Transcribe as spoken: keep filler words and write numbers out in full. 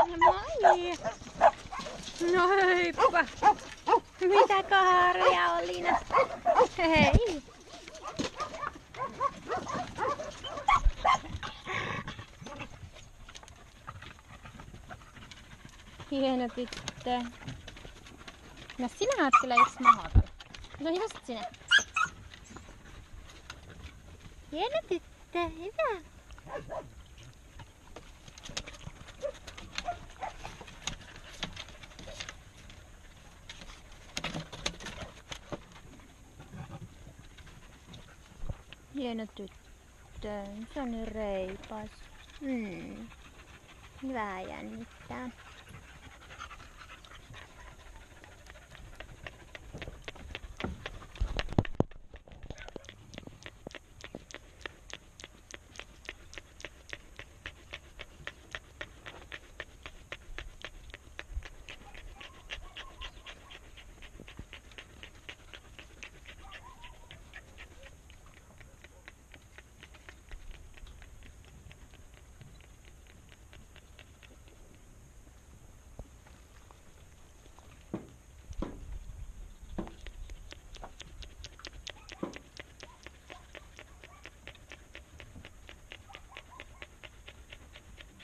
Moi! No heippa! Mitä kaharia Olina? Hei! Hieno tyttö. No sinä oot kyllä yksi mahoton. No just sinä. Hieno tyttö, hyvä. Hieno tyttö, se on niin reipas. Mm. Hyvä jännittää.